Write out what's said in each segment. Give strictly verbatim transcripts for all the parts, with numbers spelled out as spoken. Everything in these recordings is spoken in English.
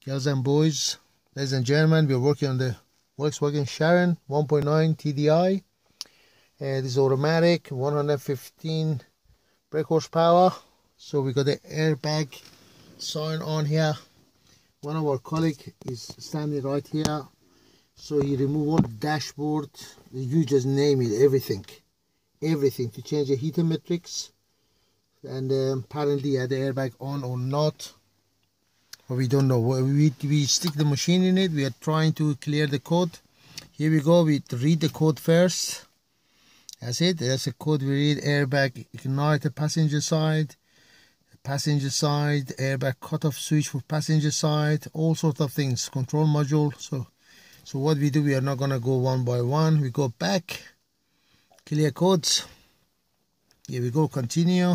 Girls and boys, ladies and gentlemen, we're working on the Volkswagen Sharon one point nine T D I. Uh, this is automatic, one hundred fifteen brake horsepower. So we got the airbag sign on here. One of our colleagues is standing right here. So you remove all the dashboard, you just name it, everything. Everything to change the heater matrix. And um, apparently had the airbag on or not. But we don't know. We, we stick the machine in it. We are trying to clear the code. Here we go. We read the code first. That's it. That's the code we read. Airbag ignite the passenger side. Passenger side. Airbag cutoff switch for passenger side. All sorts of things. Control module. So, so what we do, we are not going to go one by one. We go back. Clear codes. Here we go. Continue.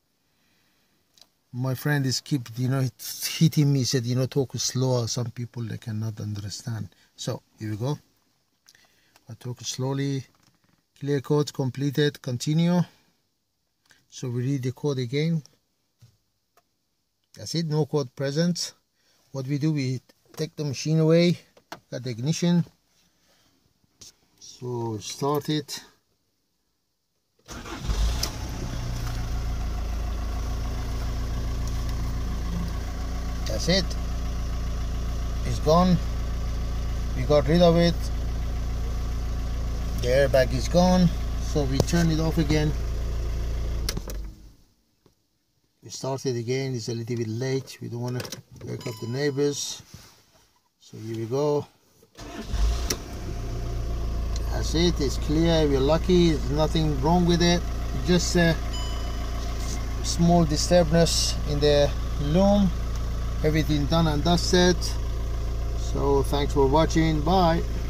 My friend is keep, you know, hitting me. He said, you know, talk slower. Some people, they cannot understand. So, here we go. I talk slowly. Clear code completed. Continue. So, we read the code again. That's it. No code present. What we do, we take the machine away. Got the ignition. So, start it. That's it. It's gone. We got rid of it. The airbag is gone. So we turn it off again. We start it again. It's a little bit late. We don't want to wake up the neighbors. So here we go. That's it. It's clear. We're lucky. There's nothing wrong with it. Just a small disturbance in the loom. Everything done and dusted. So thanks for watching. Bye.